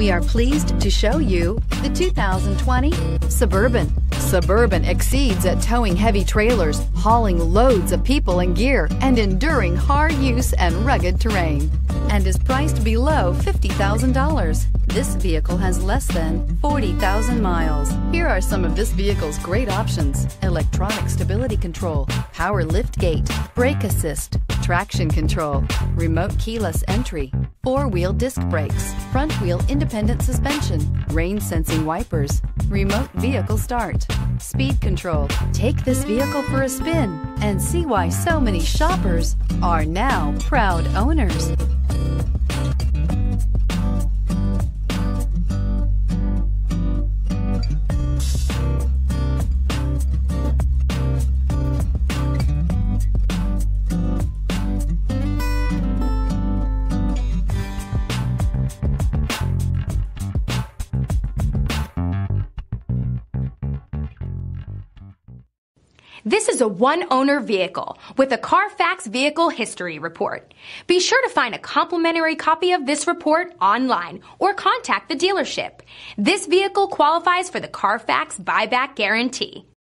We are pleased to show you the 2020 Suburban. Suburban exceeds at towing heavy trailers, hauling loads of people and gear, and enduring hard use and rugged terrain, and is priced below $50,000. This vehicle has less than 40,000 miles. Here are some of this vehicle's great options: electronic stability control, power liftgate, brake assist, traction control, remote keyless entry, four-wheel disc brakes, front-wheel independent suspension, rain-sensing wipers, remote vehicle start, speed control. Take this vehicle for a spin and see why so many shoppers are now proud owners. This is a one-owner vehicle with a Carfax Vehicle History Report. Be sure to find a complimentary copy of this report online or contact the dealership. This vehicle qualifies for the Carfax Buyback Guarantee.